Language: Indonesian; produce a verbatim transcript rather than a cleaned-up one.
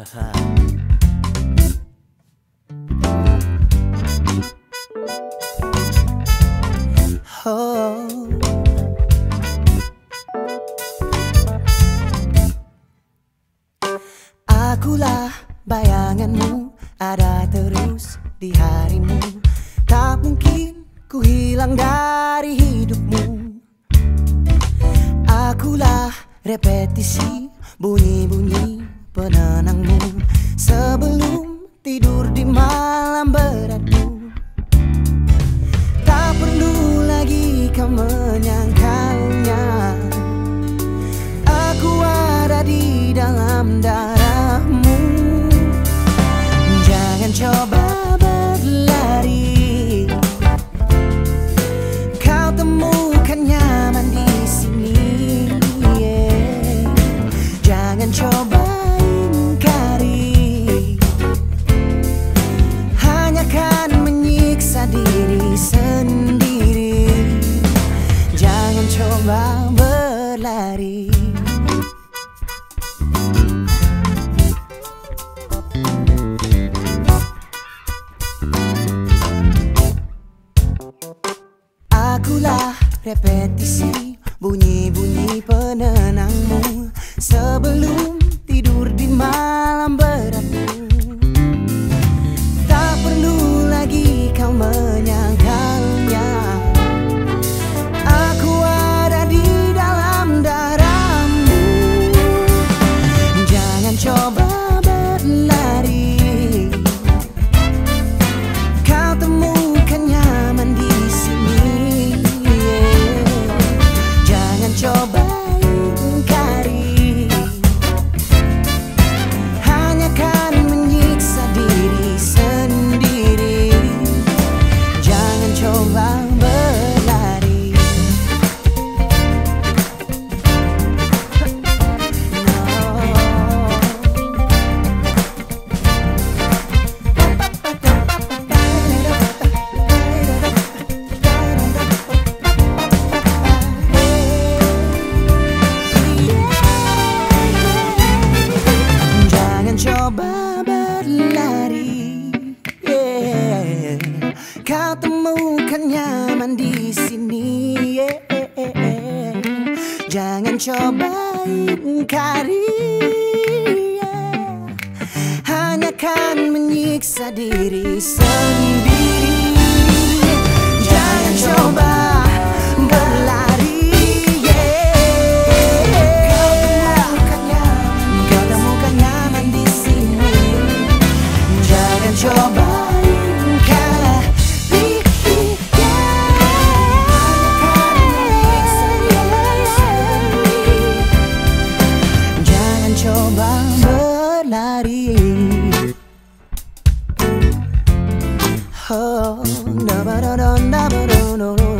Oh. Akulah bayanganmu, ada terus di harimu. Tak mungkin ku hilang dari hidupmu. Akulah repetisi bunyi-bunyi penenangmu sebelum tidur di malam beratmu. Tak perlu lagi kau menyangkalnya, aku ada di dalam darahmu. Jangan coba berlari, kau temukan nyaman di sini. Yeah. Jangan coba ingkari, hanya kan menyiksa diri sendiri. Jangan coba berlari. Akulah repetisi bunyi-bunyi penenangmu sebelum tidur di malam beratmu. Tak perlu lagi kau menyangkalnya, aku ada di dalam darahmu. Jangan coba berlari, kau temukan nyaman di sini. Coba ingkari, hanya kan menyiksa diri sendiri. Jangan coba berlari. Coba berlari, yeah. Kau temukan nyaman di sini, yeah. Jangan coba ingkari, yeah. Hanya kan menyiksa diri sendiri. Jangan coba berlari. Coba ingkari, jangan coba berlari. Oh,